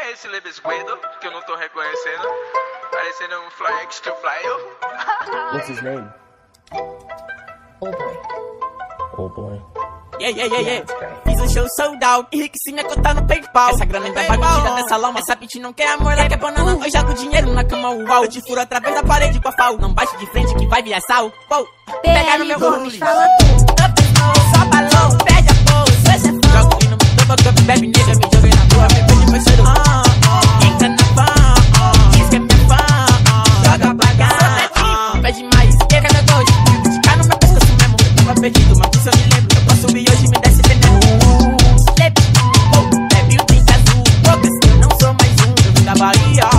é esse Lebesguedo que eu não tô reconhecendo? Parecendo um Fly X to Fly. What's his name? Old boy. Old boy. Yeah. Fiz um show sold out, enriqueci minha conta no PayPal. Essa grana ainda vai me tirar dessa lama. Essa bitch não quer amor, ela quer banana. Eu jogo dinheiro na cama, uau. Eu te furo através da parede com a FAO. Não bate de frente que vai virar sal. Pega no meu rolo, fala só balão, pede apoio, você é fã. Jogo no meu topo, bebe nega, me joguei na rua. Me pede parceiro, entra na van, diz que é minha fã. Joga pra cá, pede mais, quer meu gosto. De cá no meu pescoço mesmo, eu tava perdido, mas isso eu me lembro. Eu posso subir hoje, me desce veneno. Bebe o drink azul, porque se eu não sou mais um, eu vim da Bahia.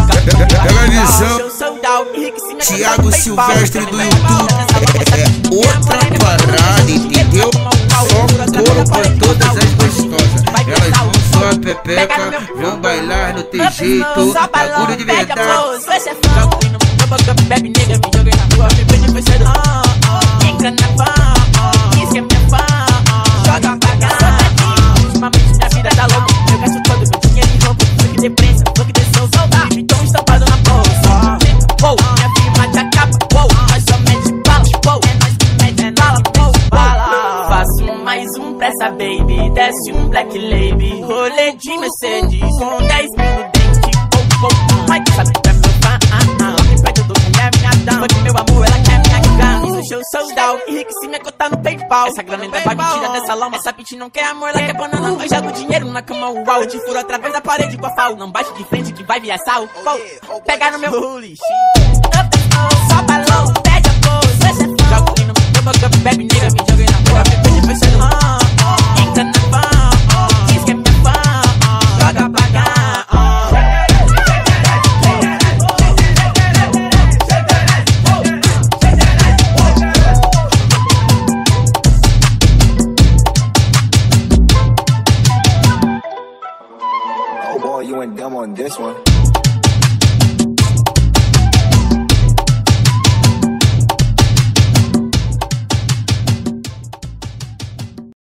Thiago Silvestre do YouTube é outra parada, entendeu? Só couro pra todas as gostosas. Elas vão só a pepeca, vão bailar no teu jeito, bagulho de verdade. Bebe nega, me joguei na rua, me pede parceiro. Entra na van, diz que é minha fã. Joga pra cá, ultimamente minha vida tá louca. Eu gasto todo meu dinheiro em roupa, foi que depressa, foi que desceu, saudade. Então estampado na bolsa. Minha firma te acaba, mas somente balas, é nós que mete bala. Faço mais um pra essa baby, desce um black label. Rolê de Mercedes, com 10 mil no dente. Mas tu sabe que é meu fã, me pede tudo que é minha dama. Foi meu amor, ela quer minha grana. Fiz o show sold out, enriqueci minha conta no PayPal. Essa grana ainda vai me tirar dessa lama. Essa bitch não quer amor, ela quer banana. Eu jogo dinheiro na cama, uau. Eu te furo através da parede com a FAO. Não bate de frente que vai virar sal. Pega no meu holy shit. Só balão, pede apoio, você é fã. Jogo no meu topo, bebe nega, me joguei na rua. Me pede parceiro, entra na van, diz que é minha fã. Joga pra cá. Oh boy, you went dumb on this one.